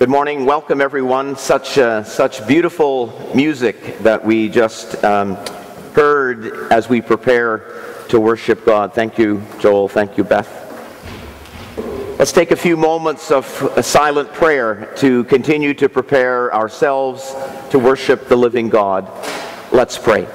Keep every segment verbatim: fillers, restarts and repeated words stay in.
Good morning. Welcome, everyone. Such uh, such beautiful music that we just um, heard as we prepare to worship God. Thank you, Joel. Thank you, Beth. Let's take a few moments of a silent prayer to continue to prepare ourselves to worship the living God. Let's pray.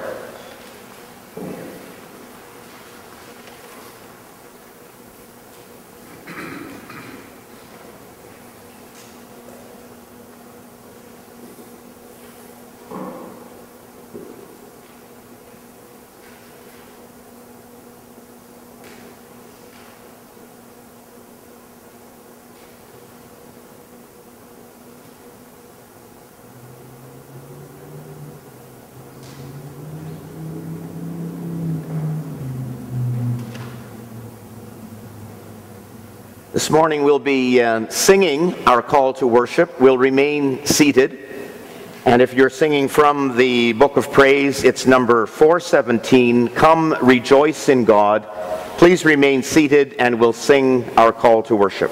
This morning we'll be uh, singing our call to worship. We'll remain seated. And if you're singing from the Book of Praise, it's number four seventeen, Come Rejoice in God. Please remain seated and we'll sing our call to worship.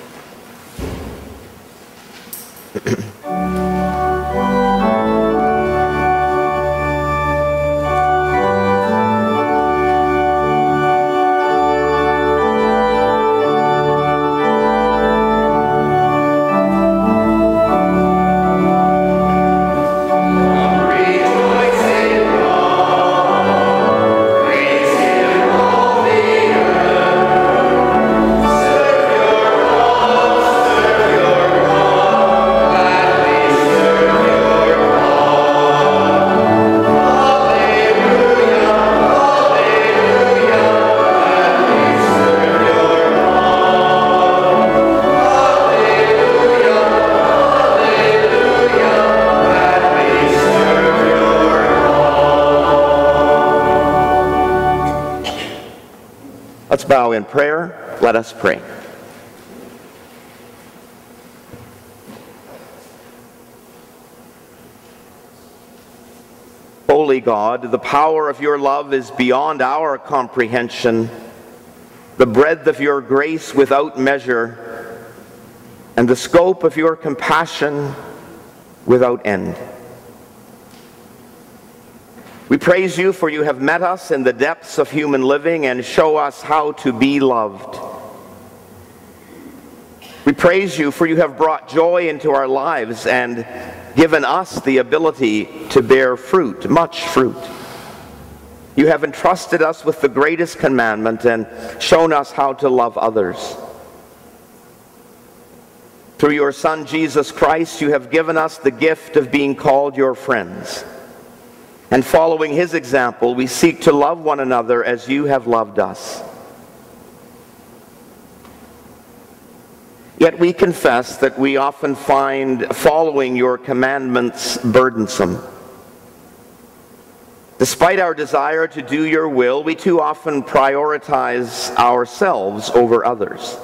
Let's bow in prayer. Let us pray. Holy God, the power of your love is beyond our comprehension, the breadth of your grace without measure, and the scope of your compassion without end. We praise you for you have met us in the depths of human living and show us how to be loved. We praise you for you have brought joy into our lives and given us the ability to bear fruit, much fruit. You have entrusted us with the greatest commandment and shown us how to love others. Through your Son, Jesus Christ, you have given us the gift of being called your friends. And following his example, we seek to love one another as you have loved us. Yet we confess that we often find following your commandments burdensome. Despite our desire to do your will, we too often prioritize ourselves over others.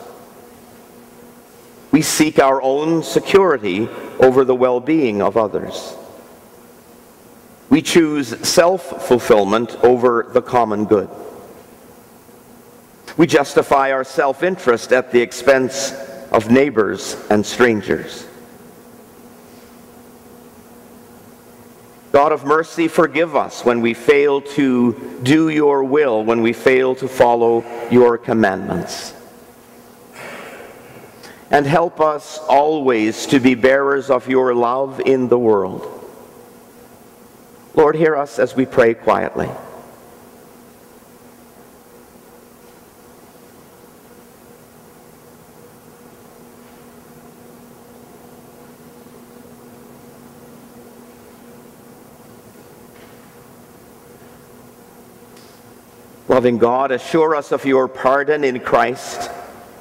We seek our own security over the well-being of others. We choose self-fulfillment over the common good. We justify our self-interest at the expense of neighbors and strangers. God of mercy, forgive us when we fail to do your will, when we fail to follow your commandments. And help us always to be bearers of your love in the world. Lord, hear us as we pray quietly. Loving God, assure us of your pardon in Christ.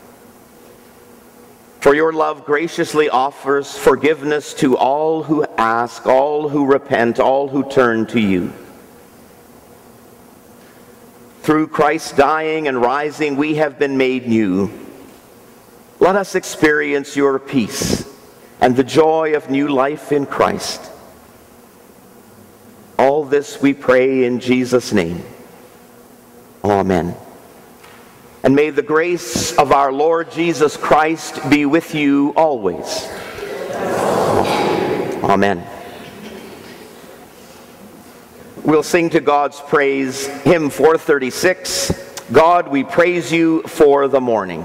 For your love graciously offers forgiveness to all who ask, all who repent, all who turn to you. Through Christ's dying and rising, we have been made new. Let us experience your peace and the joy of new life in Christ. All this we pray in Jesus' name. Amen. And may the grace of our Lord Jesus Christ be with you always. Amen. We'll sing to God's praise, hymn four thirty-six, God, we praise you for the morning.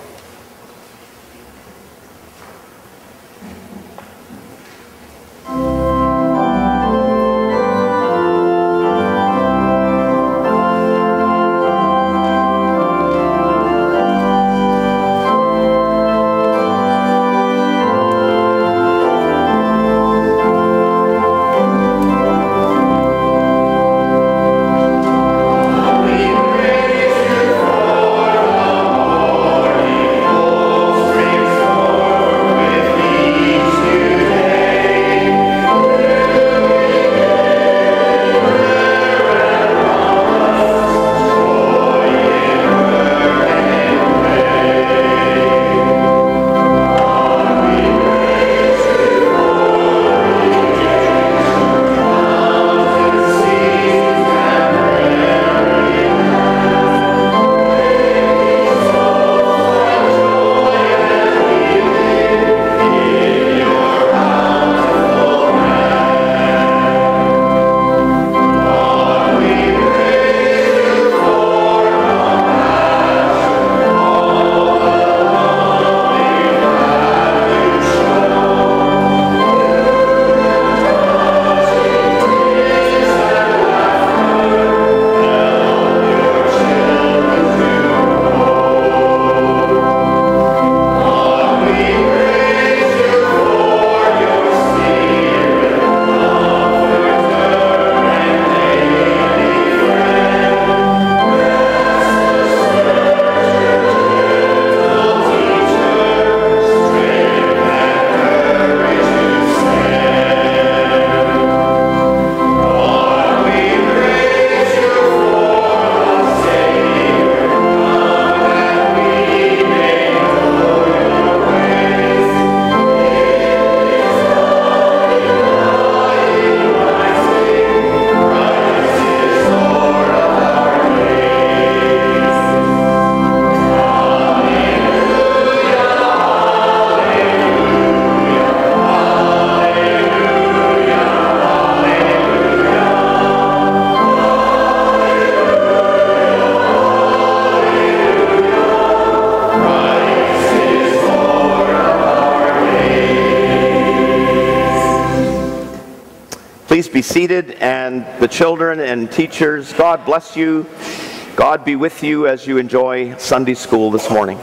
Please be seated, and the children and teachers, God bless you. God be with you as you enjoy Sunday school this morning.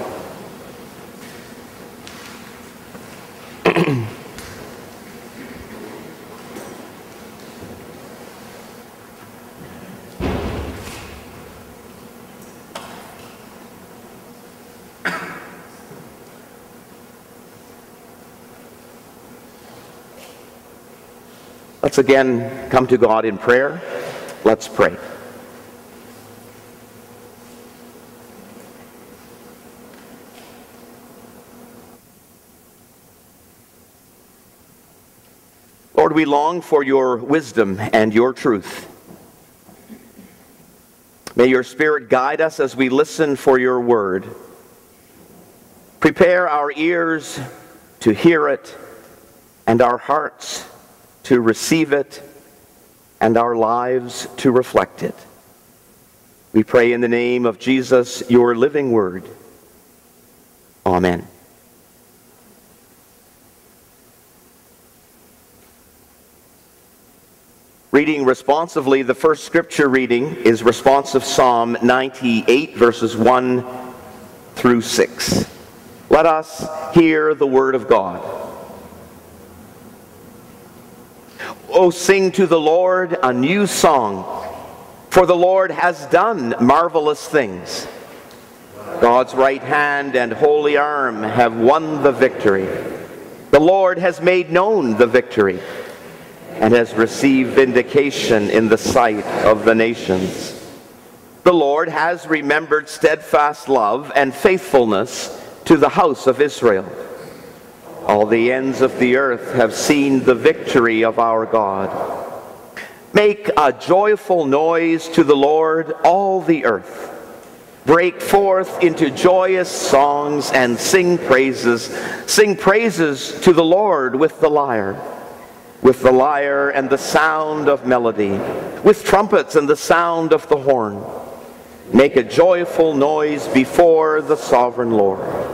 Let's again come to God in prayer. Let's pray. Lord, we long for your wisdom and your truth. May your Spirit guide us as we listen for your word. Prepare our ears to hear it and our hearts to receive it, and our lives to reflect it. We pray in the name of Jesus, your living word. Amen. Reading responsively, the first scripture reading is responsive Psalm ninety-eight, verses one through six. Let us hear the word of God. Oh, sing to the Lord a new song, for the Lord has done marvelous things. God's right hand and holy arm have won the victory. The Lord has made known the victory and has received vindication in the sight of the nations. The Lord has remembered steadfast love and faithfulness to the house of Israel. All the ends of the earth have seen the victory of our God. Make a joyful noise to the Lord, all the earth. break forth into joyous songs and sing praises. Sing praises to the Lord with the lyre, with the lyre and the sound of melody, with trumpets and the sound of the horn. Make a joyful noise before the sovereign Lord.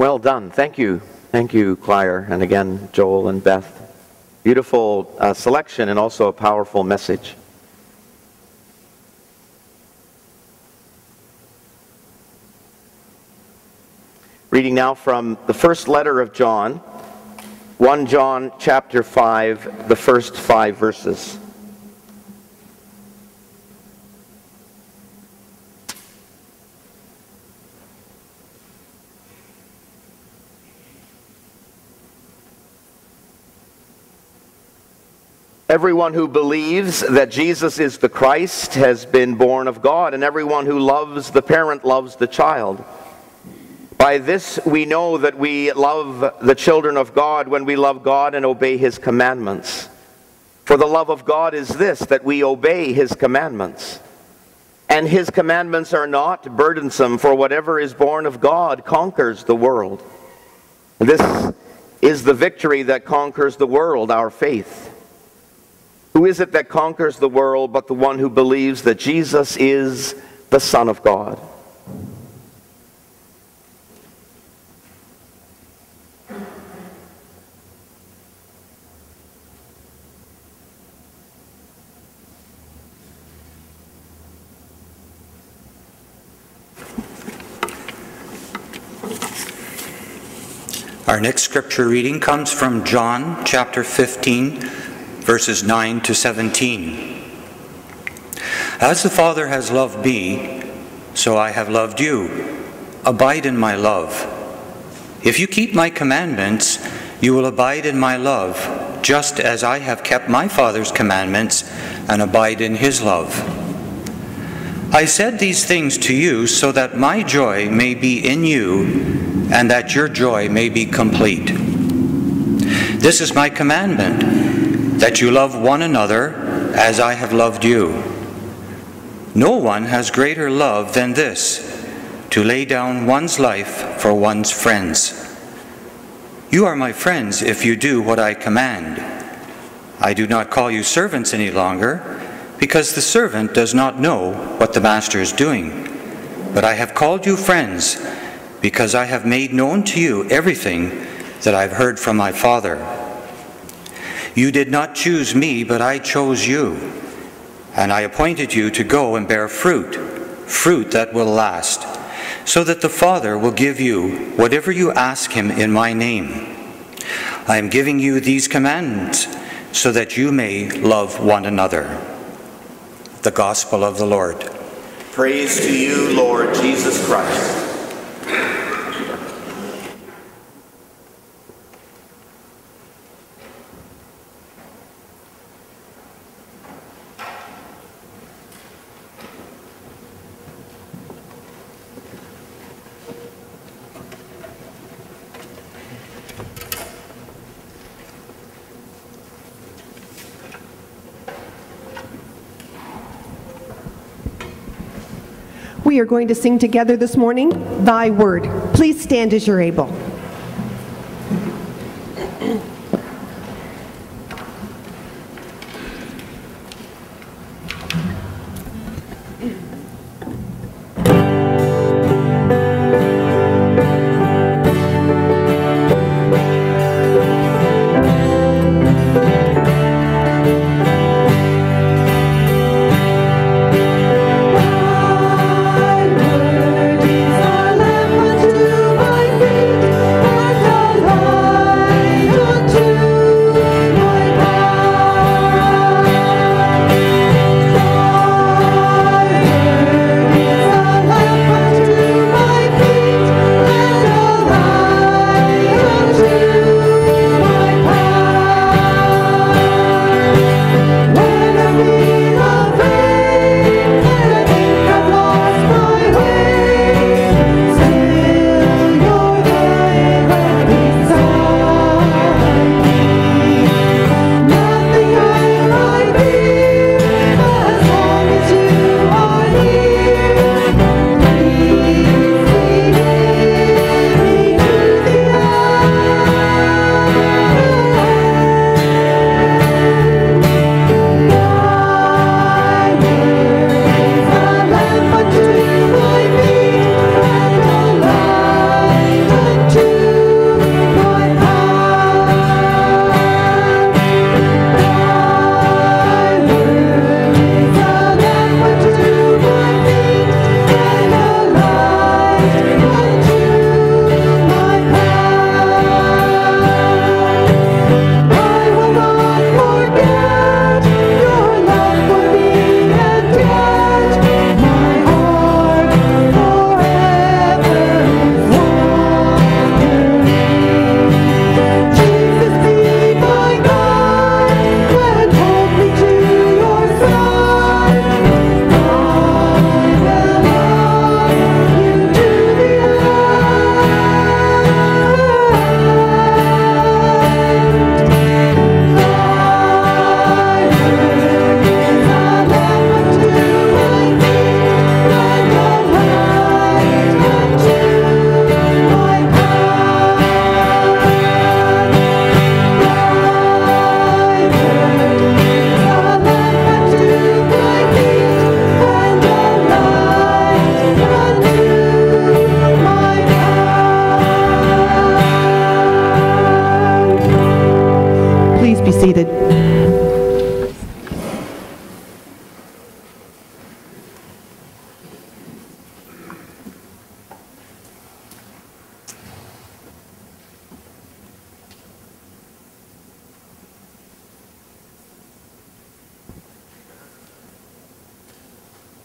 Well done. Thank you. Thank you, Claire, and again, Joel and Beth. Beautiful uh, selection and also a powerful message. Reading now from the first letter of John, First John chapter five, the first five verses. Everyone who believes that Jesus is the Christ has been born of God, and everyone who loves the parent loves the child. By this we know that we love the children of God when we love God and obey His commandments. For the love of God is this, that we obey His commandments. And His commandments are not burdensome, for whatever is born of God conquers the world. This is the victory that conquers the world, our faith. Who is it that conquers the world but the one who believes that Jesus is the Son of God? Our next scripture reading comes from John chapter fifteen, verses nine to seventeen. As the Father has loved me, so I have loved you. Abide in my love. If you keep my commandments, you will abide in my love, just as I have kept my Father's commandments and abide in his love. I said these things to you so that my joy may be in you and that your joy may be complete. This is my commandment, that you love one another as I have loved you. No one has greater love than this, to lay down one's life for one's friends. You are my friends if you do what I command. I do not call you servants any longer, because the servant does not know what the master is doing. But I have called you friends, because I have made known to you everything that I've heard from my Father. You did not choose me, but I chose you, and I appointed you to go and bear fruit, fruit that will last, so that the Father will give you whatever you ask him in my name. I am giving you these commandments so that you may love one another. The Gospel of the Lord. Praise to you, Lord Jesus Christ. We are going to sing together this morning, Thy Word. Please stand as you're able. Thy word is a lamp unto my feet.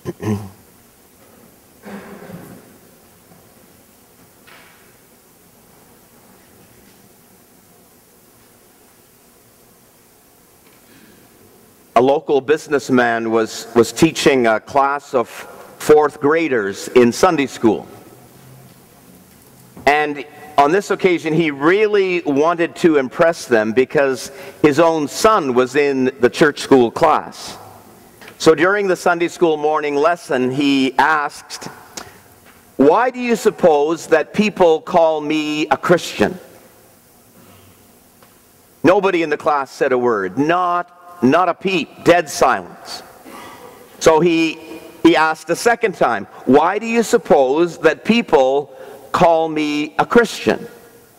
A local businessman was, was teaching a class of fourth graders in Sunday school. And on this occasion, he really wanted to impress them because his own son was in the church school class. So during the Sunday school morning lesson, he asked, "Why do you suppose that people call me a Christian?" Nobody in the class said a word. Not Not a peep, dead silence. So he, he asked a second time, "Why do you suppose that people call me a Christian?"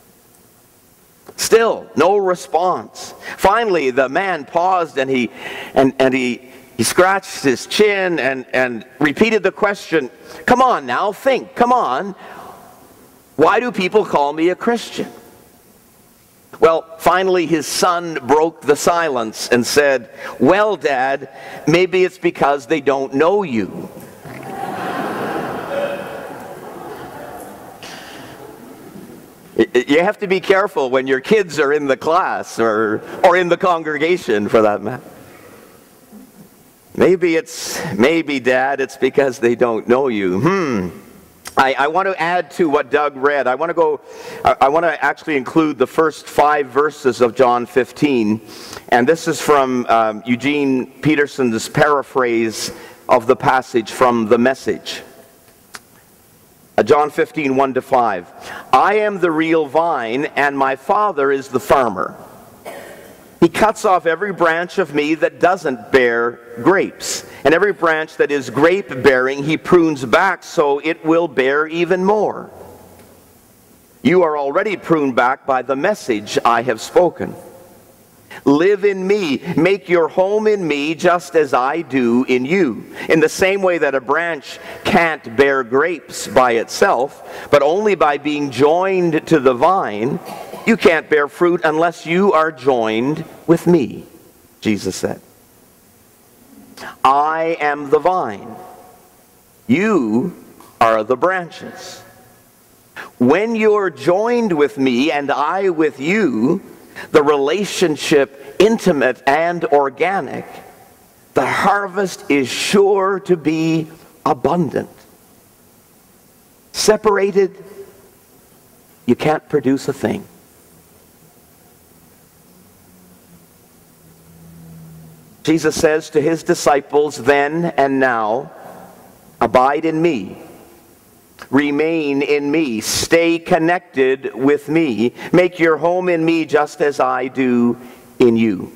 Still, no response. Finally, the man paused and he, and, and he, he scratched his chin and, and repeated the question, "Come on now, think, come on. Why do people call me a Christian?" Well, finally his son broke the silence and said, "Well, Dad, maybe it's because they don't know you." You have to be careful when your kids are in the class or, or in the congregation for that matter. Maybe it's, maybe, Dad, it's because they don't know you. Hmm. I, I want to add to what Doug read. I want to go, I, I want to actually include the first five verses of John fifteen. And this is from um, Eugene Peterson's paraphrase of the passage from The Message. Uh, John fifteen, one to five. "I am the real vine, and my Father is the farmer. He cuts off every branch of me that doesn't bear grapes. And every branch that is grape-bearing, he prunes back so it will bear even more. You are already pruned back by the message I have spoken. Live in me, make your home in me just as I do in you. In the same way that a branch can't bear grapes by itself, but only by being joined to the vine, you can't bear fruit unless you are joined with me," Jesus said. "I am the vine. You are the branches. When you're joined with me and I with you, the relationship intimate and organic, the harvest is sure to be abundant. Separated, you can't produce a thing." Jesus says to his disciples then and now, "Abide in me. Remain in me. Stay connected with me. Make your home in me just as I do in you."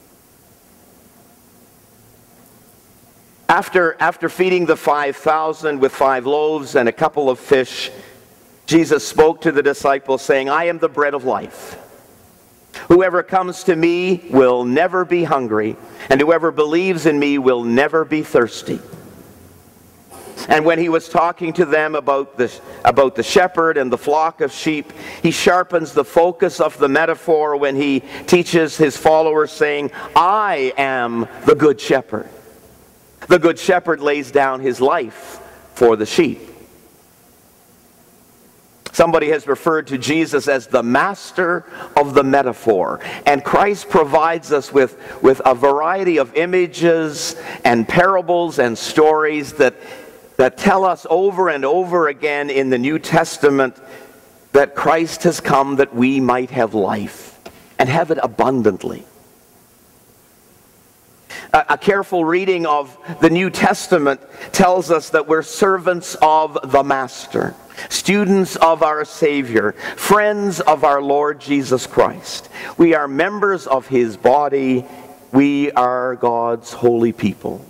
After, after feeding the five thousand with five loaves and a couple of fish, Jesus spoke to the disciples saying, "I am the bread of life. Whoever comes to me will never be hungry, and whoever believes in me will never be thirsty." And when he was talking to them about the, about the shepherd and the flock of sheep, he sharpens the focus of the metaphor when he teaches his followers, saying, "I am the good shepherd. The good shepherd lays down his life for the sheep." Somebody has referred to Jesus as the master of the metaphor. And Christ provides us with, with a variety of images and parables and stories that, that tell us over and over again in the New Testament that Christ has come that we might have life and have it abundantly. A, a careful reading of the New Testament tells us that we're servants of the Master, students of our Savior, friends of our Lord Jesus Christ. We are members of his body. We are God's holy people.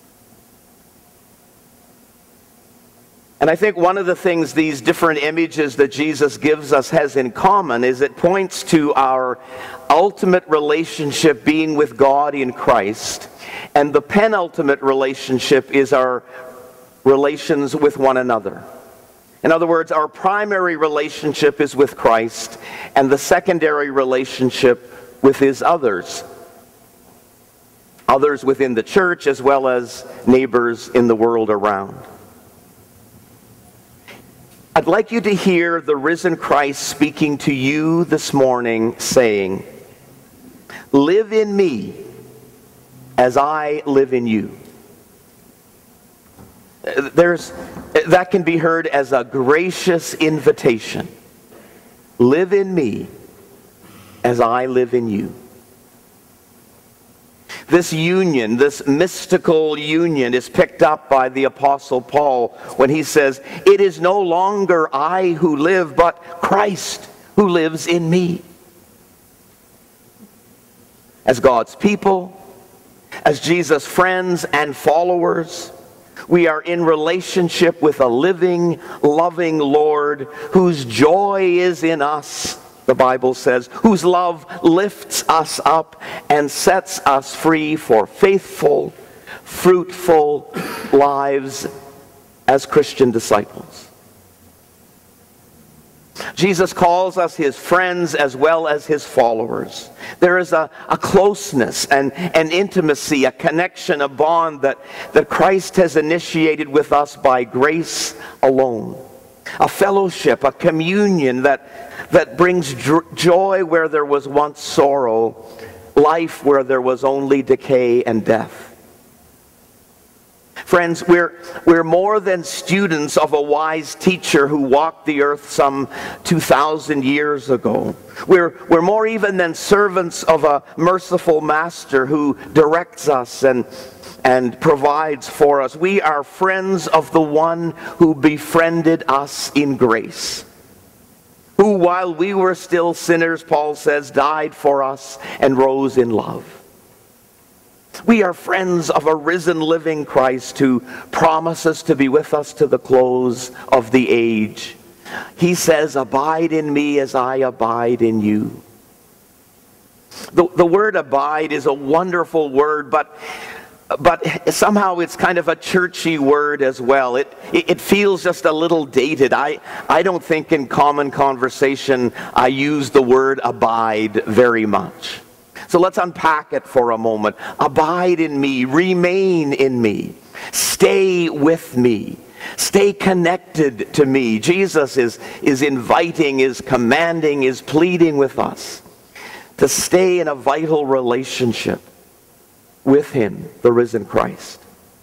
And I think one of the things these different images that Jesus gives us has in common is it points to our ultimate relationship being with God in Christ, and the penultimate relationship is our relations with one another. In other words, our primary relationship is with Christ, and the secondary relationship with his others. others within the church, as well as neighbors in the world around. I'd like you to hear the risen Christ speaking to you this morning, saying, "Live in me as I live in you." There's, that can be heard as a gracious invitation. Live in me as I live in you. This union, this mystical union, is picked up by the Apostle Paul when he says, "It is no longer I who live, but Christ who lives in me." As God's people, as Jesus' friends and followers, we are in relationship with a living, loving Lord whose joy is in us, the Bible says, whose love lifts us up and sets us free for faithful, fruitful lives as Christian disciples. Jesus calls us his friends as well as his followers. There is a, a closeness and an intimacy, a connection, a bond that, that Christ has initiated with us by grace alone. A fellowship, a communion that, that brings joy where there was once sorrow, life where there was only decay and death. Friends, we're, we're more than students of a wise teacher who walked the earth some two thousand years ago. We're, we're more even than servants of a merciful master who directs us and, and provides for us. We are friends of the one who befriended us in grace, who while we were still sinners, Paul says, died for us and rose in love. We are friends of a risen, living Christ who promises to be with us to the close of the age. He says, "Abide in me as I abide in you." The, the word abide is a wonderful word, but, but somehow it's kind of a churchy word as well. It, it, it feels just a little dated. I, I don't think in common conversation I use the word abide very much. So let's unpack it for a moment. Abide in me, remain in me, stay with me, stay connected to me. Jesus is, is inviting, is commanding, is pleading with us to stay in a vital relationship with him, the risen Christ.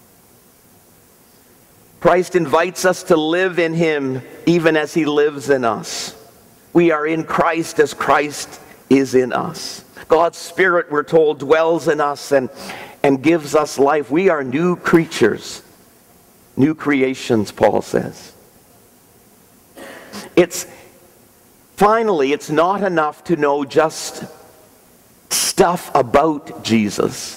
Christ invites us to live in him even as he lives in us. We are in Christ as Christ is in us. God's Spirit, we're told, dwells in us and, and gives us life. We are new creatures, new creations, Paul says. It's, finally, it's not enough to know just stuff about Jesus.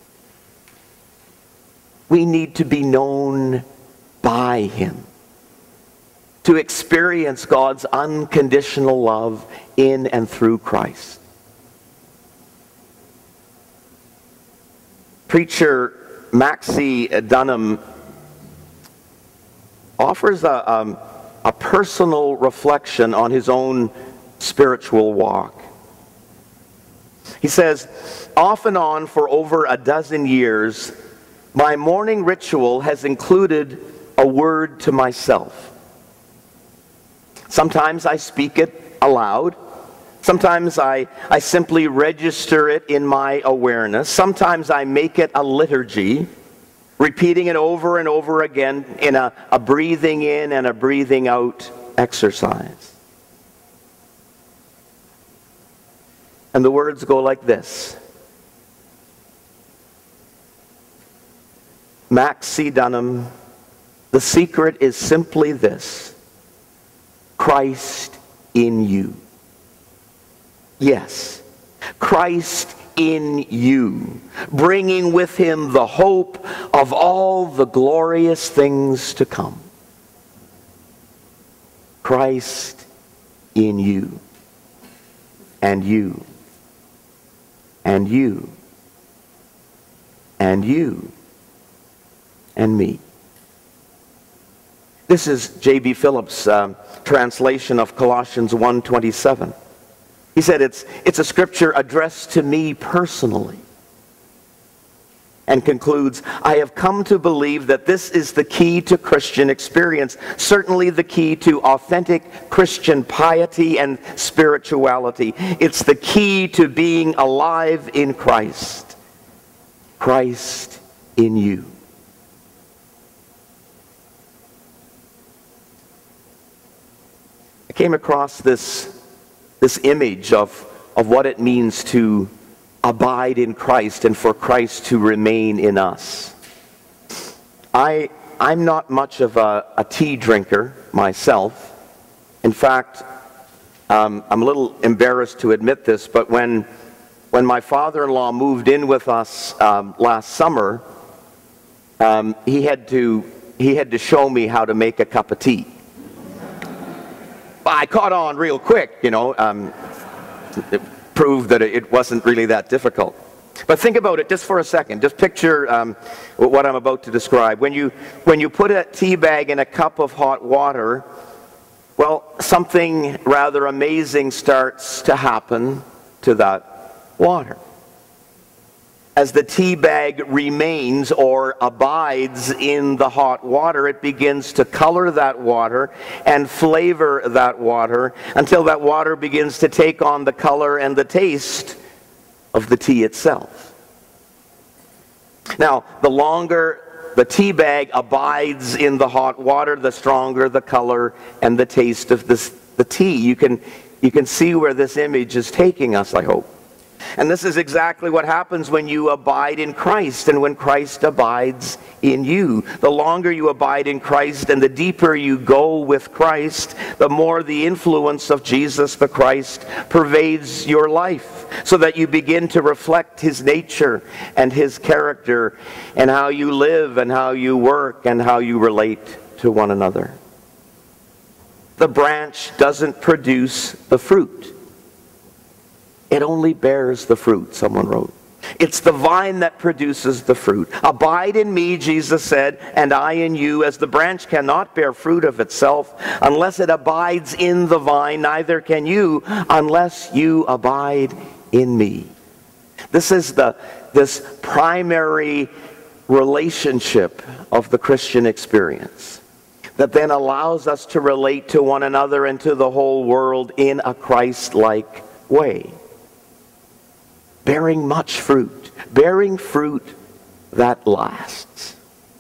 We need to be known by him, to experience God's unconditional love in and through Christ. Preacher Maxie Dunham offers a, um, a personal reflection on his own spiritual walk. He says, "Off and on for over a dozen years, my morning ritual has included a word to myself. Sometimes I speak it aloud. Sometimes I, I simply register it in my awareness. Sometimes I make it a liturgy, repeating it over and over again in a, a breathing in and a breathing out exercise. And the words go like this. Max C. Dunham, the secret is simply this: Christ in you. Yes, Christ in you, bringing with him the hope of all the glorious things to come. Christ in you, and you, and you, and you, and me. This is J B Phillips' uh, translation of Colossians one twenty-seven. He said it's, it's a scripture addressed to me personally. and concludes, I have come to believe that this is the key to Christian experience, certainly the key to authentic Christian piety and spirituality. It's the key to being alive in Christ. Christ in you. I came across this, this image of, of what it means to abide in Christ and for Christ to remain in us. I, I'm not much of a, a tea drinker myself. In fact, um, I'm a little embarrassed to admit this, but when, when my father-in-law moved in with us um, last summer, um, he had to, he had to show me how to make a cup of tea. I caught on real quick, you know. Um, it proved that it wasn't really that difficult. But think about it just for a second. Just picture um, what I'm about to describe. When you, when you put a tea bag in a cup of hot water, well, something rather amazing starts to happen to that water. As the tea bag remains or abides in the hot water, it begins to color that water and flavor that water until that water begins to take on the color and the taste of the tea itself. Now, the longer the tea bag abides in the hot water, the stronger the color and the taste of this, the tea. You can, you can see where this image is taking us, I hope. And this is exactly what happens when you abide in Christ and when Christ abides in you. The longer you abide in Christ and the deeper you go with Christ, the more the influence of Jesus the Christ pervades your life, so that you begin to reflect His nature and His character and how you live and how you work and how you relate to one another. The branch doesn't produce the fruit. It only bears the fruit, someone wrote. It's the vine that produces the fruit. Abide in me, Jesus said, and I in you, as the branch cannot bear fruit of itself unless it abides in the vine, neither can you unless you abide in me. This is the, this primary relationship of the Christian experience that then allows us to relate to one another and to the whole world in a Christ-like way. Bearing much fruit, bearing fruit that lasts.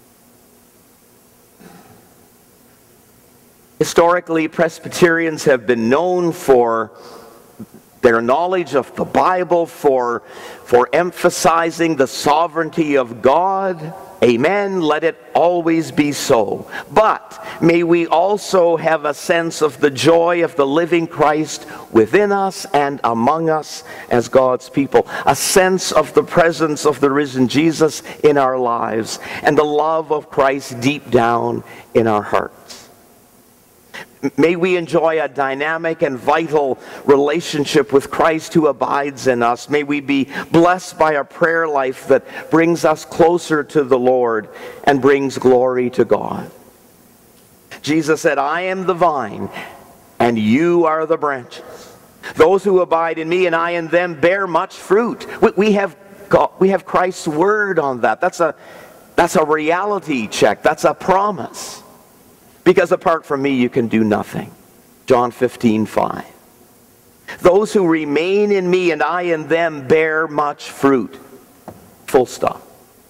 Historically, Presbyterians have been known for their knowledge of the Bible, for, for emphasizing the sovereignty of God. Amen. Let it always be so. But may we also have a sense of the joy of the living Christ within us and among us as God's people. A sense of the presence of the risen Jesus in our lives and the love of Christ deep down in our hearts. May we enjoy a dynamic and vital relationship with Christ who abides in us. May we be blessed by a prayer life that brings us closer to the Lord and brings glory to God. Jesus said, I am the vine, and you are the branches. Those who abide in me and I in them bear much fruit. We have, God, we have Christ's word on that. That's a, that's a reality check. That's a promise. Because apart from me, you can do nothing. John fifteen five. Those who remain in me and I in them bear much fruit. Full stop.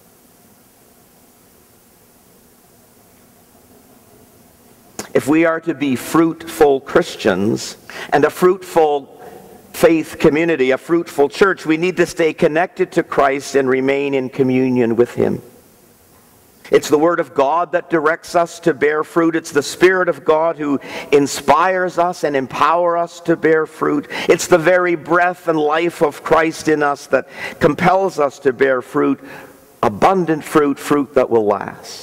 If we are to be fruitful Christians and a fruitful faith community, a fruitful church, we need to stay connected to Christ and remain in communion with Him. It's the Word of God that directs us to bear fruit. It's the Spirit of God who inspires us and empowers us to bear fruit. It's the very breath and life of Christ in us that compels us to bear fruit, abundant fruit, fruit that will last.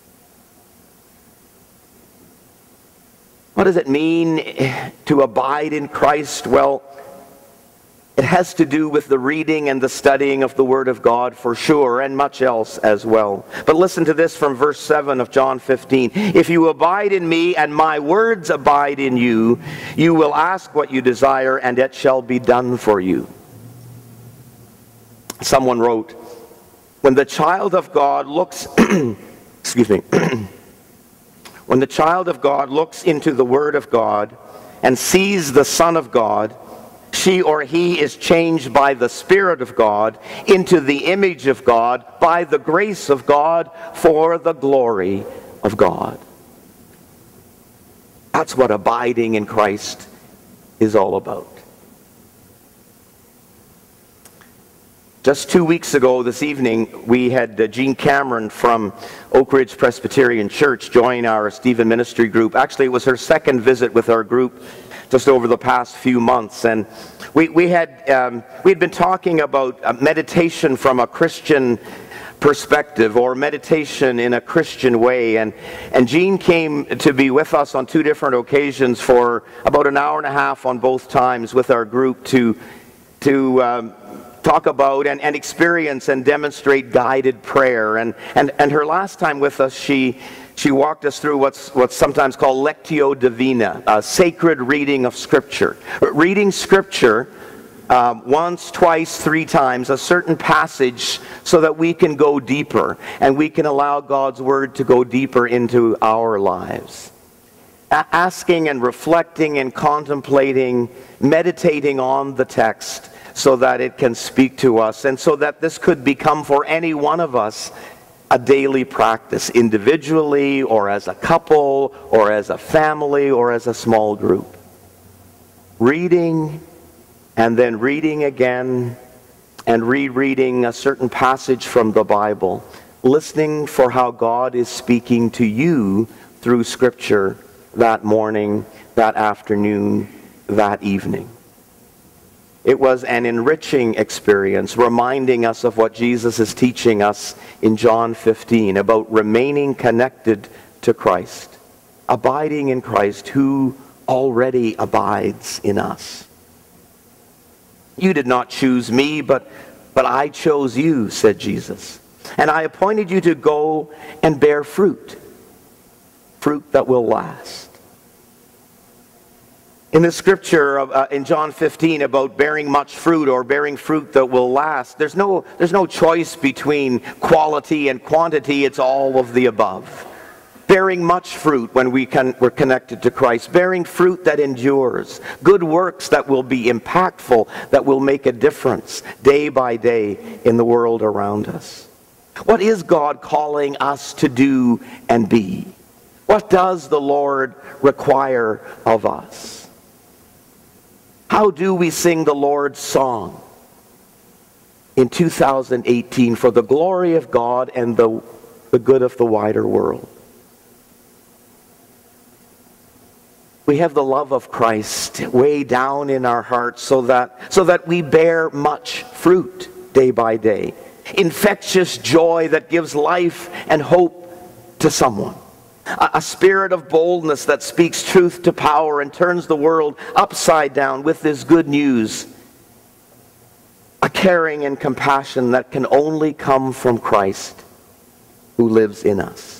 What does it mean to abide in Christ? Well, it has to do with the reading and the studying of the Word of God for sure, and much else as well. But listen to this from verse seven of John fifteen. If you abide in me and my words abide in you, you will ask what you desire and it shall be done for you. Someone wrote, When the child of God looks, excuse me, when the child of God looks into the Word of God and sees the Son of God, she or he is changed by the Spirit of God into the image of God by the grace of God for the glory of God. That's what abiding in Christ is all about. Just two weeks ago this evening, we had uh, Jean Cameron from Oak Ridge Presbyterian Church join our Stephen Ministry group. Actually, it was her second visit with our group just over the past few months. And we, we had um, we'd been talking about uh, meditation from a Christian perspective, or meditation in a Christian way. And, and Jean came to be with us on two different occasions for about an hour and a half on both times with our group to, to um, talk about and, and experience and demonstrate guided prayer. And, and, and her last time with us, she, she walked us through what's, what's sometimes called Lectio Divina, a sacred reading of Scripture. Reading Scripture Um, once, twice, three times, a certain passage, so that we can go deeper and we can allow God's Word to go deeper into our lives. A- asking and reflecting and contemplating, meditating on the text so that it can speak to us, and so that this could become for any one of us a daily practice, individually or as a couple or as a family or as a small group. Reading and then reading again, and rereading a certain passage from the Bible, listening for how God is speaking to you through Scripture that morning, that afternoon, that evening. It was an enriching experience, reminding us of what Jesus is teaching us in John fifteen, about remaining connected to Christ, abiding in Christ, who already abides in us. You did not choose me, but, but I chose you, said Jesus. And I appointed you to go and bear fruit, fruit that will last. In the scripture uh, in John fifteen about bearing much fruit or bearing fruit that will last, there's no, there's no choice between quality and quantity. It's all of the above. Bearing much fruit when we can, we're connected to Christ. Bearing fruit that endures. Good works that will be impactful, that will make a difference day by day in the world around us. What is God calling us to do and be? What does the Lord require of us? How do we sing the Lord's song in two thousand eighteen for the glory of God and the, the good of the wider world? We have the love of Christ way down in our hearts so that, so that we bear much fruit day by day. Infectious joy that gives life and hope to someone. A, a spirit of boldness that speaks truth to power and turns the world upside down with this good news. A caring and compassion that can only come from Christ who lives in us.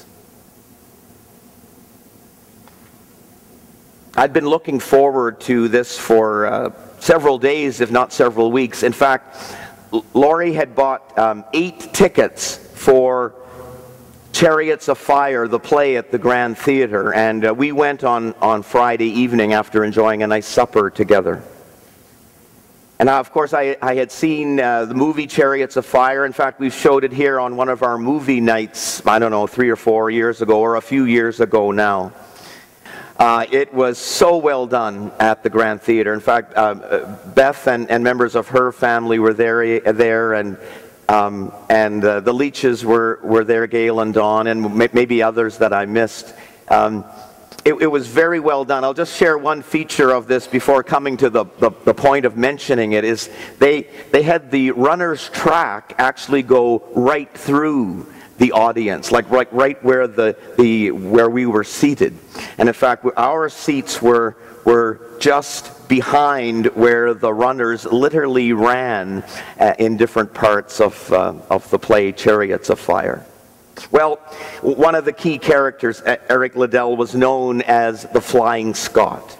I'd been looking forward to this for uh, several days, if not several weeks. In fact, Laurie had bought um, eight tickets for Chariots of Fire, the play at the Grand Theatre, and uh, we went on, on Friday evening after enjoying a nice supper together. And uh, of course, I, I had seen uh, the movie Chariots of Fire. In fact, we showed it here on one of our movie nights, I don't know, three or four years ago, or a few years ago now. Uh, it was so well done at the Grand Theatre. In fact, uh, Beth and, and members of her family were there, there and um, and uh, the Leaches were, were there, Gail and Dawn, and maybe others that I missed. Um, it, it was very well done. I'll just share one feature of this before coming to the, the, the point of mentioning it. Is they, they had the runner's track actually go right through the audience, like right, right where the, the where we were seated. And in fact, our seats were were just behind where the runners literally ran uh, in different parts of uh, of the play Chariots of Fire. Well, one of the key characters, Eric Liddell, was known as the Flying Scot.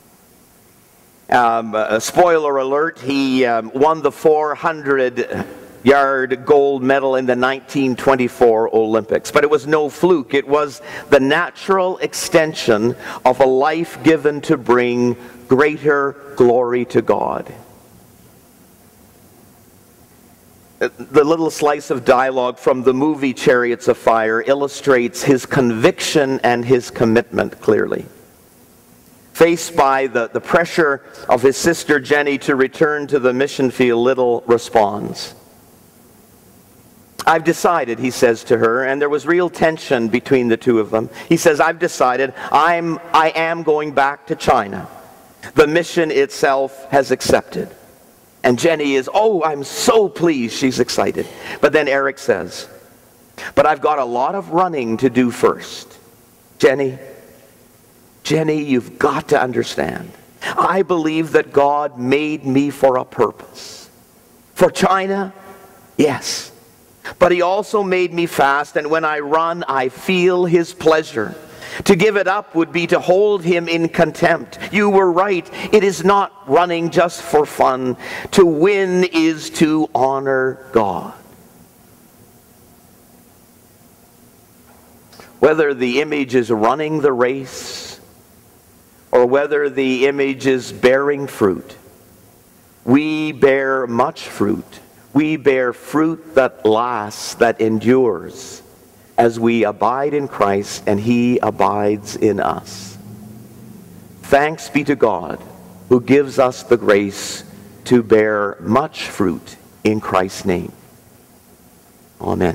Um, uh, spoiler alert: he um, won the four hundred yard gold medal in the nineteen twenty-four Olympics. But it was no fluke. It was the natural extension of a life given to bring greater glory to God. The little slice of dialogue from the movie Chariots of Fire illustrates his conviction and his commitment clearly. Faced by the, the pressure of his sister Jenny to return to the mission field, Little responds. I've decided, he says to her, and there was real tension between the two of them. He says, I've decided I'm, I am going back to China. The mission itself has accepted. And Jenny is, oh, I'm so pleased. She's excited. But then Eric says, but I've got a lot of running to do first. Jenny, Jenny, you've got to understand. I believe that God made me for a purpose. For China, yes. But he also made me fast, and when I run, I feel his pleasure. To give it up would be to hold him in contempt. You were right. It is not running just for fun. To win is to honor God. Whether the image is running the race or whether the image is bearing fruit, we bear much fruit. We bear fruit that lasts, that endures, as we abide in Christ and he abides in us. Thanks be to God who gives us the grace to bear much fruit in Christ's name. Amen.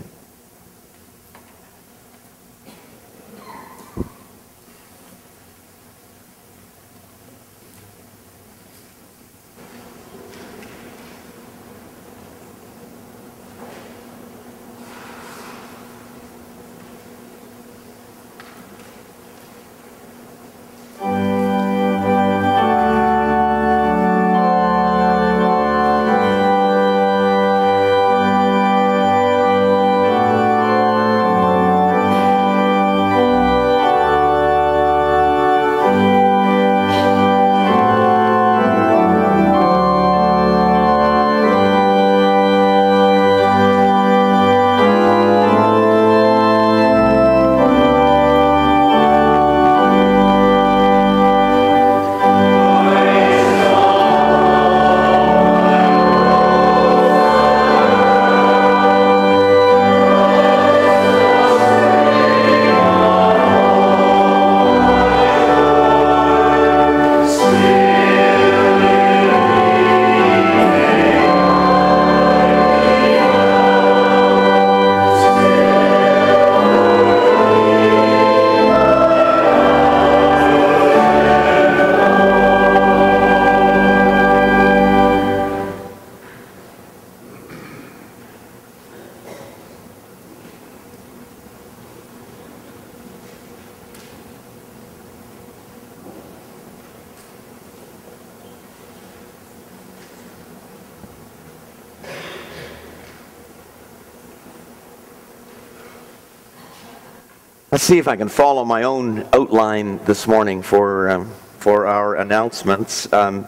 Let's see if I can follow my own outline this morning for um, for our announcements. Um,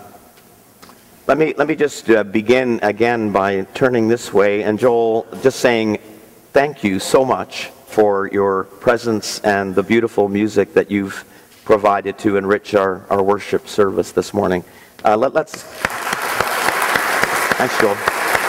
let me let me just uh, begin again by turning this way, and Joel, just saying thank you so much for your presence and the beautiful music that you've provided to enrich our, our worship service this morning. Uh, let, let's thanks, Joel.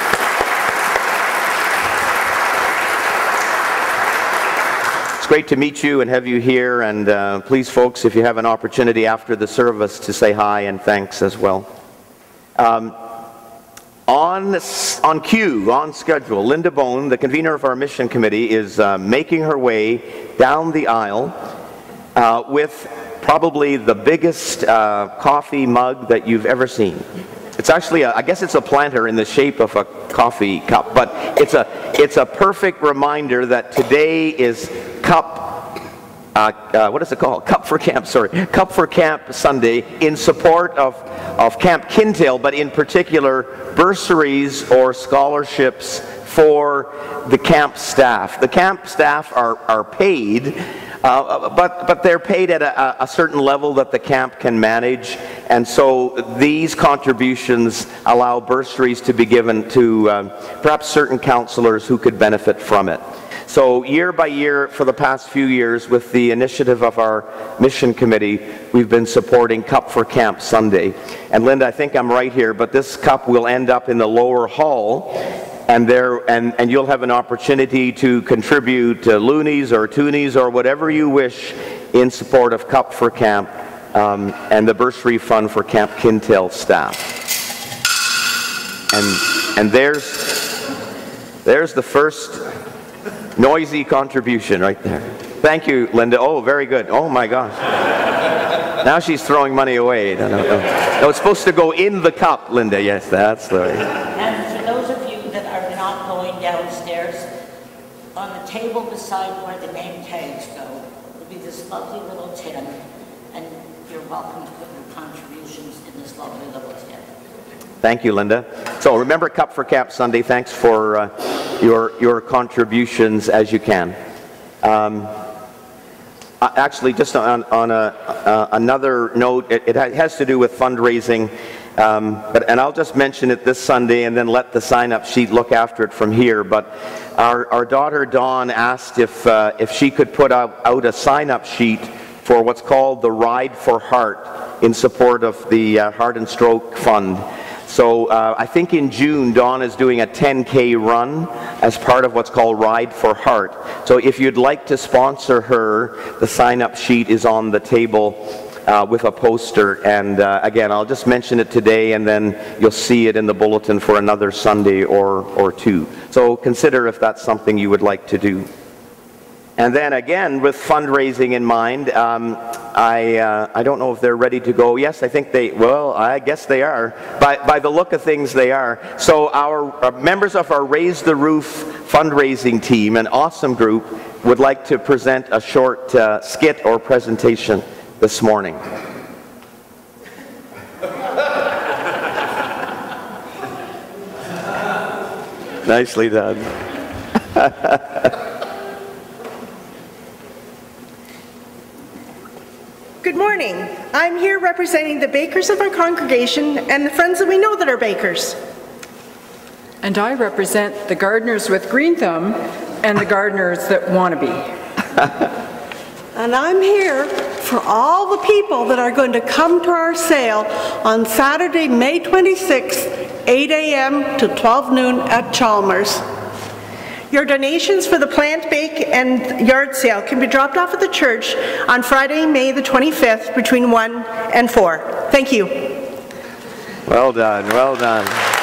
It's great to meet you and have you here, and uh, please, folks, if you have an opportunity after the service to say hi and thanks as well. Um, on, on cue, on schedule, Linda Bone, the convener of our mission committee, is uh, making her way down the aisle uh, with probably the biggest uh, coffee mug that you've ever seen. It's actually, a, I guess it's a planter in the shape of a coffee cup, but it's a, it's a perfect reminder that today is Cup, uh, uh, what is it called? Cup for Camp, sorry. Cup for Camp Sunday in support of, of Camp Kintail, but in particular bursaries or scholarships for the camp staff. The camp staff are, are paid, uh, but, but they're paid at a, a certain level that the camp can manage, And so these contributions allow bursaries to be given to um, perhaps certain counselors who could benefit from it. So year by year, for the past few years, with the initiative of our mission committee, we've been supporting Cup for Camp Sunday. And Linda, I think I'm right here, but this cup will end up in the lower hall, and there, and, and you'll have an opportunity to contribute uh, loonies or toonies or whatever you wish in support of Cup for Camp um, and the bursary fund for Camp Kintail staff. And, and there's, there's the first noisy contribution right there. Thank you, Linda. Oh, very good. Oh, my gosh. Now she's throwing money away. No, no, no. No, it's supposed to go in the cup, Linda. Yes, that's the way. And for those of you that are not going downstairs, on the table beside where the name tags go will be this lovely little tin, and you're welcome to put your contributions in this lovely little tin. Thank you, Linda. So remember Cup for Camp Sunday. Thanks for uh, your, your contributions as you can. Um, actually, just on, on a, uh, another note, it, it has to do with fundraising. Um, but, and I'll just mention it this Sunday and then let the sign-up sheet look after it from here. But our, our daughter Dawn asked if, uh, if she could put out, out a sign-up sheet for what's called the Ride for Heart in support of the uh, Heart and Stroke Fund. So uh, I think in June, Dawn is doing a ten K run as part of what's called Ride for Heart. So if you'd like to sponsor her, the sign-up sheet is on the table uh, with a poster. And uh, again, I'll just mention it today, and then you'll see it in the bulletin for another Sunday or, or two. So consider if that's something you would like to do. And then again, with fundraising in mind, um, I, uh, I don't know if they're ready to go. Yes, I think they, well, I guess they are. By, by the look of things, they are. So our, our members of our Raise the Roof fundraising team, an awesome group, would like to present a short uh, skit or presentation this morning. Nicely done. Good morning. I'm here representing the bakers of our congregation and the friends that we know that are bakers. And I represent the gardeners with green thumb and the gardeners that want to be. And I'm here for all the people that are going to come to our sale on Saturday, May twenty-sixth, eight A M to twelve noon at Chalmers. Your donations for the plant, bake, and yard sale can be dropped off at the church on Friday, May the twenty-fifth, between one and four. Thank you. Well done, well done.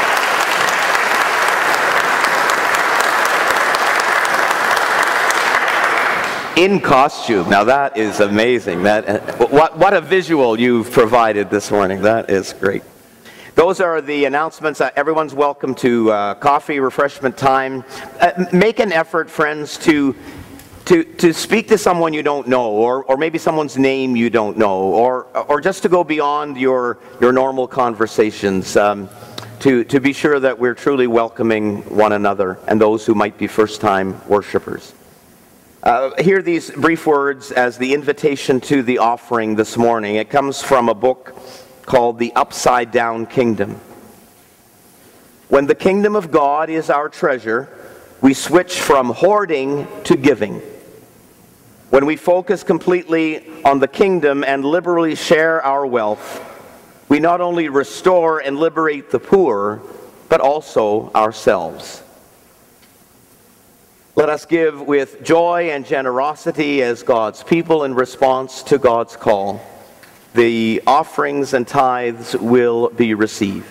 In costume. Now that is amazing. That, uh, what, what a visual you've provided this morning. That is great. Those are the announcements. Uh, everyone's welcome to uh, coffee, refreshment time. Uh, make an effort, friends, to, to, to speak to someone you don't know, or, or maybe someone's name you don't know, or, or just to go beyond your, your normal conversations, um, to, to be sure that we're truly welcoming one another and those who might be first-time worshipers. Uh, hear these brief words as the invitation to the offering this morning. It comes from a book called The Upside Down Kingdom. When the kingdom of God is our treasure, we switch from hoarding to giving. When we focus completely on the kingdom and liberally share our wealth, we not only restore and liberate the poor, but also ourselves. Let us give with joy and generosity as God's people in response to God's call. The offerings and tithes will be received.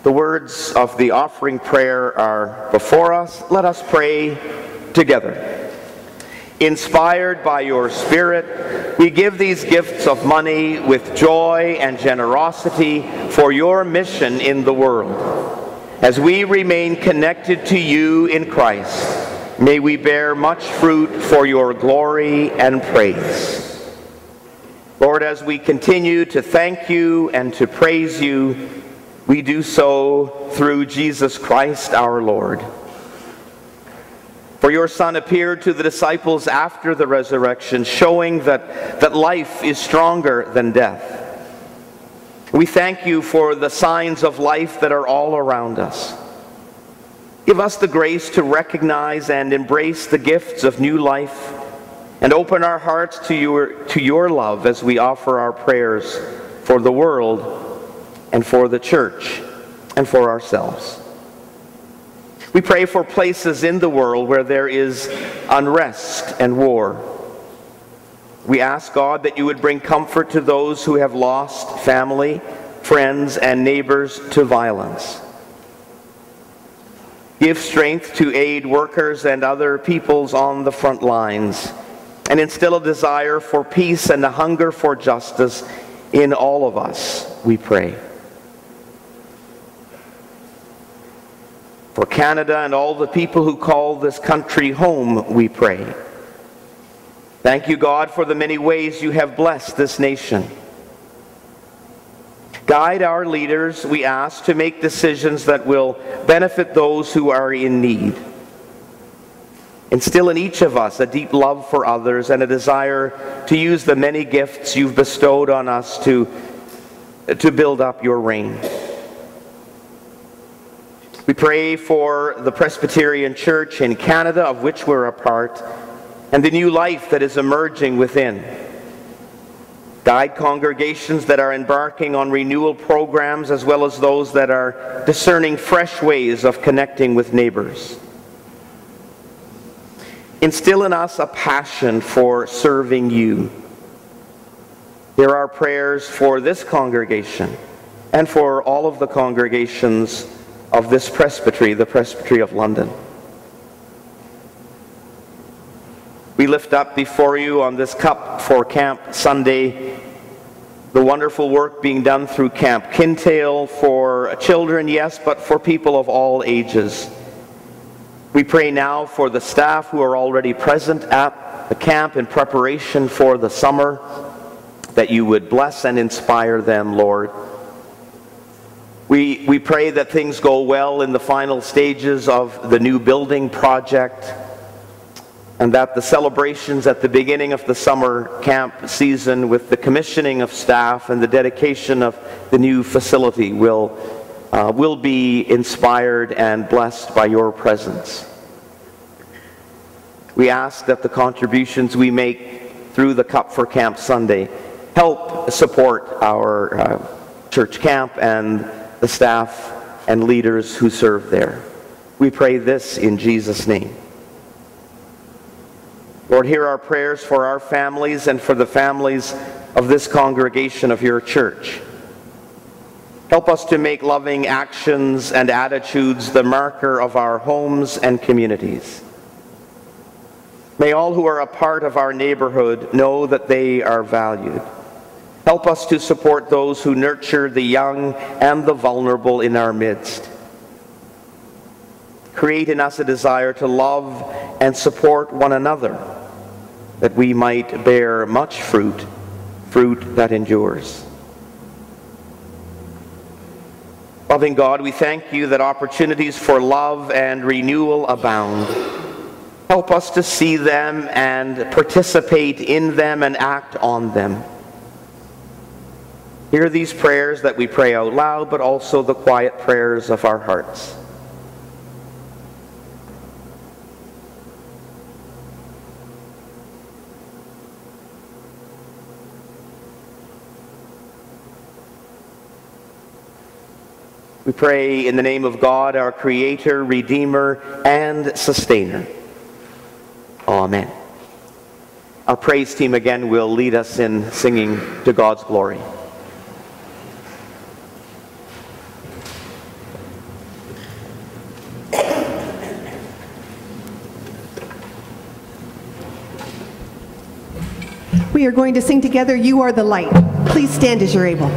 The words of the offering prayer are before us. Let us pray together. Inspired by your Spirit, we give these gifts of money with joy and generosity for your mission in the world. As we remain connected to you in Christ, may we bear much fruit for your glory and praise. Lord, as we continue to thank you and to praise you, we do so through Jesus Christ our Lord. For your Son appeared to the disciples after the resurrection, showing that, that life is stronger than death. We thank you for the signs of life that are all around us. Give us the grace to recognize and embrace the gifts of new life and open our hearts to your, to your love as we offer our prayers for the world and for the church and for ourselves. We pray for places in the world where there is unrest and war. We ask, God, that you would bring comfort to those who have lost family, friends, and neighbors to violence. Give strength to aid workers and other peoples on the front lines, and instill a desire for peace and a hunger for justice in all of us, we pray. For Canada and all the people who call this country home, we pray. Thank you, God, for the many ways you have blessed this nation. Guide our leaders, we ask, to make decisions that will benefit those who are in need. Instill in each of us a deep love for others and a desire to use the many gifts you've bestowed on us to, to build up your reign. We pray for the Presbyterian Church in Canada, of which we're a part, and the new life that is emerging within. Guide congregations that are embarking on renewal programs, as well as those that are discerning fresh ways of connecting with neighbors. Instill in us a passion for serving you. Hear our prayers for this congregation and for all of the congregations of this presbytery, the Presbytery of London. We lift up before you on this Cup for Camp Sunday the wonderful work being done through Camp Kintail for children, yes, but for people of all ages. We pray now for the staff who are already present at the camp in preparation for the summer, that you would bless and inspire them, Lord. We, we pray that things go well in the final stages of the new building project, and that the celebrations at the beginning of the summer camp season with the commissioning of staff and the dedication of the new facility will, uh, will be inspired and blessed by your presence. We ask that the contributions we make through the Cup for Camp Sunday help support our uh, church camp and the staff and leaders who serve there. We pray this in Jesus' name. Lord, hear our prayers for our families and for the families of this congregation of your church. Help us to make loving actions and attitudes the marker of our homes and communities. May all who are a part of our neighborhood know that they are valued. Help us to support those who nurture the young and the vulnerable in our midst. Create in us a desire to love and support one another, that we might bear much fruit, fruit that endures. Loving God, we thank you that opportunities for love and renewal abound. Help us to see them and participate in them and act on them. Hear these prayers that we pray out loud, but also the quiet prayers of our hearts. We pray in the name of God, our Creator, Redeemer, and Sustainer. Amen. Our praise team again will lead us in singing to God's glory. We are going to sing together, "You Are the Light." Please stand as you're able.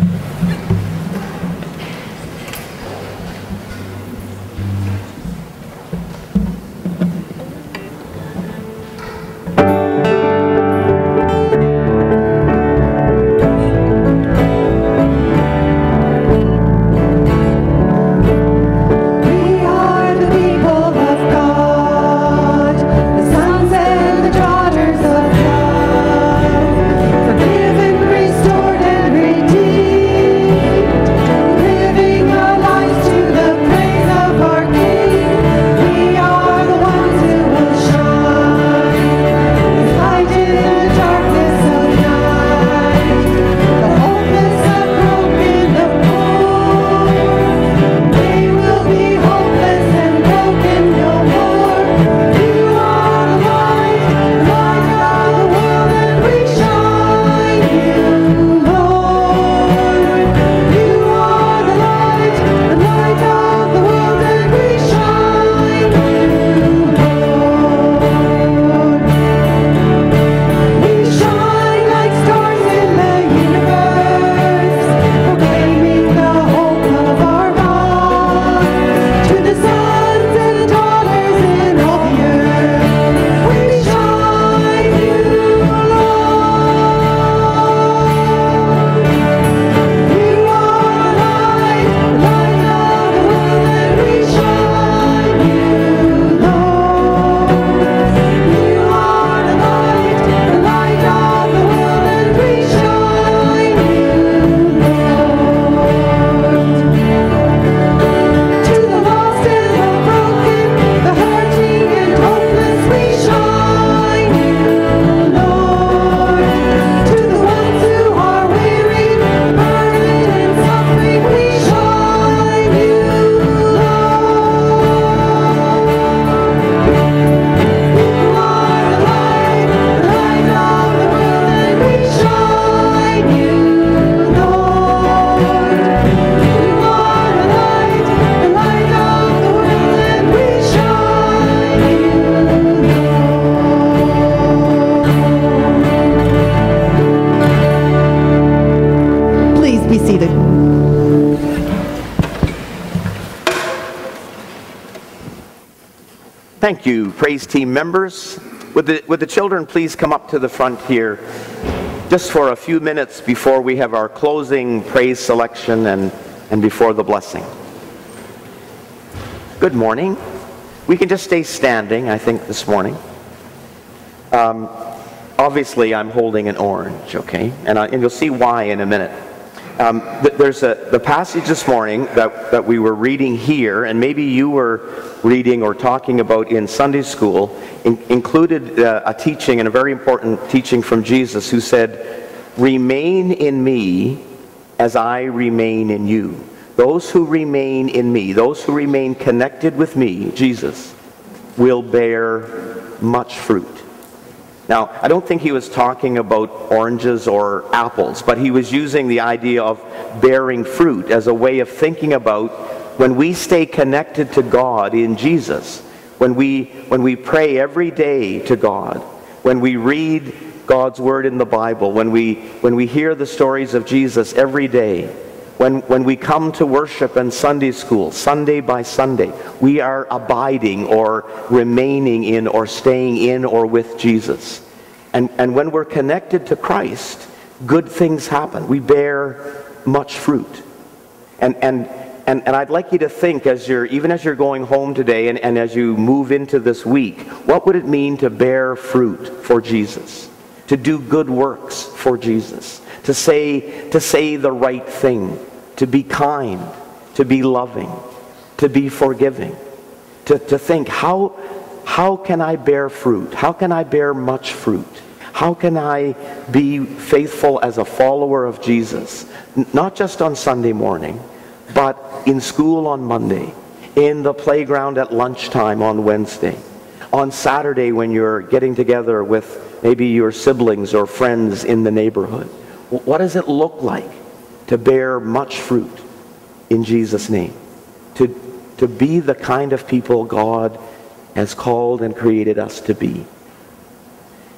Thank you, praise team members. Would the, would the children please come up to the front here just for a few minutes before we have our closing praise selection and, and before the blessing. Good morning. We can just stay standing, I think, this morning. Um, obviously, I'm holding an orange, okay? And, I, and you'll see why in a minute. Um, th there's a, the passage this morning that, that we were reading here, and maybe you were reading or talking about in Sunday school, in, included uh, a teaching, and a very important teaching from Jesus, who said, "Remain in me as I remain in you." Those who remain in me, those who remain connected with me, Jesus, will bear much fruit. Now, I don't think he was talking about oranges or apples, but he was using the idea of bearing fruit as a way of thinking about when we stay connected to God in Jesus, when we, when we pray every day to God, when we read God's Word in the Bible, when we, when we hear the stories of Jesus every day, when, when we come to worship and Sunday school, Sunday by Sunday, we are abiding or remaining in or staying in or with Jesus. And, and when we're connected to Christ, good things happen. We bear much fruit. And, and, and, and I'd like you to think, as you're, even as you're going home today and, and as you move into this week, what would it mean to bear fruit for Jesus? To do good works for Jesus? To say, to say the right thing? To be kind? To be loving? To be forgiving? To, to think, how, how can I bear fruit? How can I bear much fruit? How can I be faithful as a follower of Jesus? Not just on Sunday morning, but in school on Monday, in the playground at lunchtime on Wednesday, on Saturday when you're getting together with maybe your siblings or friends in the neighborhood. What does it look like to bear much fruit in Jesus' name? To, to be the kind of people God has called and created us to be.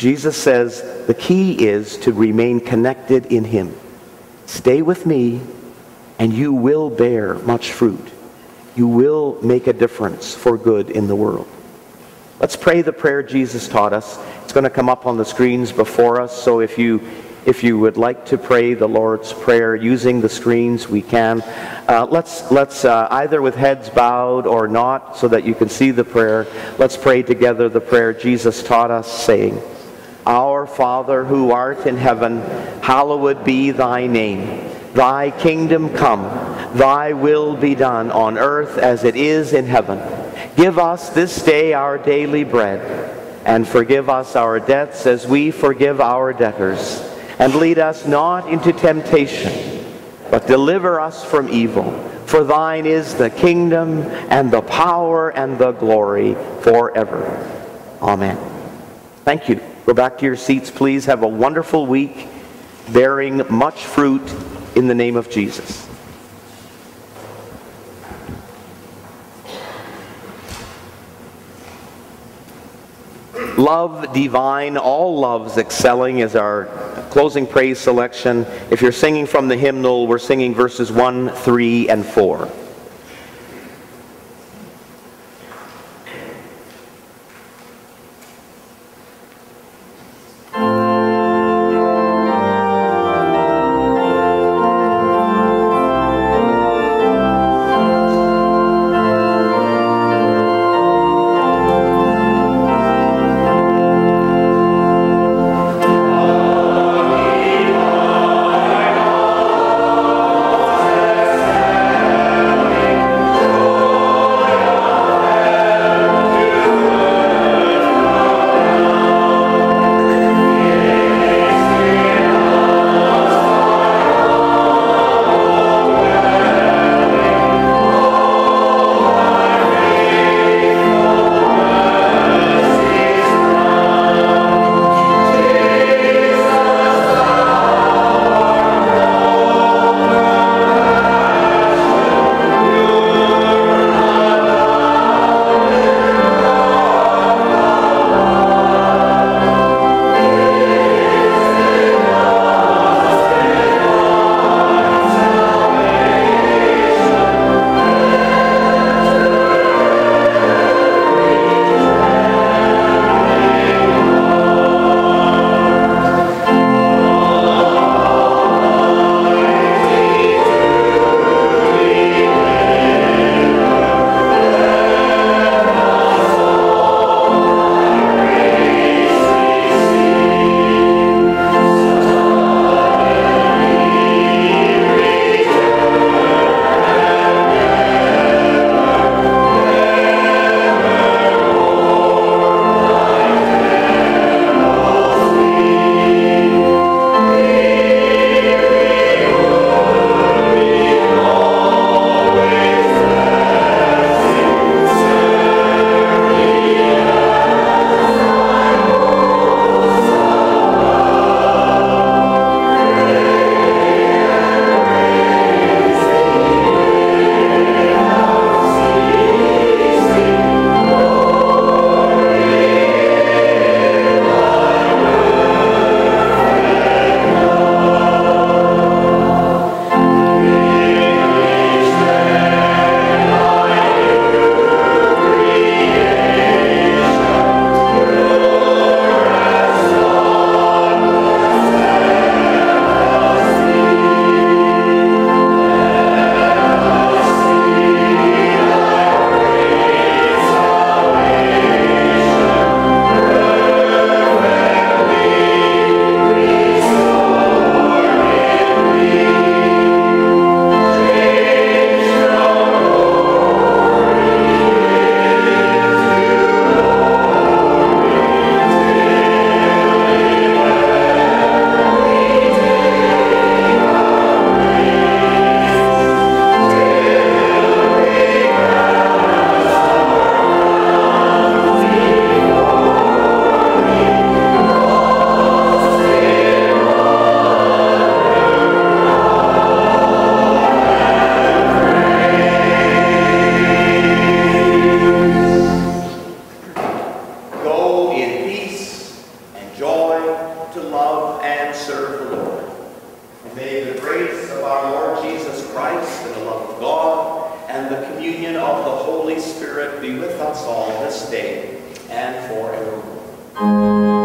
Jesus says the key is to remain connected in him. Stay with me, and you will bear much fruit. You will make a difference for good in the world. Let's pray the prayer Jesus taught us. It's going to come up on the screens before us, so if you if you would like to pray the Lord's Prayer using the screens, we can. Uh, let's let's uh, either with heads bowed or not, so that you can see the prayer. Let's pray together the prayer Jesus taught us, saying, Our Father who art in heaven, hallowed be thy name. Thy kingdom come, thy will be done on earth as it is in heaven. Give us this day our daily bread, and forgive us our debts as we forgive our debtors. And lead us not into temptation, but deliver us from evil. For thine is the kingdom, and the power, and the glory forever. Amen. Thank you. Go back to your seats, please. Have a wonderful week, bearing much fruit in the name of Jesus. Love divine, all loves excelling is our closing praise selection. If you're singing from the hymnal, we're singing verses one, three, and four. Amen. the communion of the Holy Spirit be with us all this day and forevermore.